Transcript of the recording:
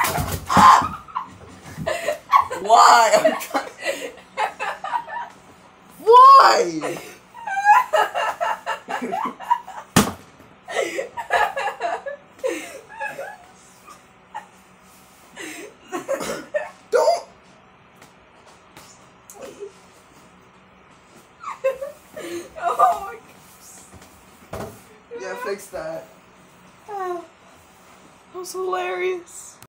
Why? Why? Don't. Oh my Yeah, fix that. God. That was hilarious.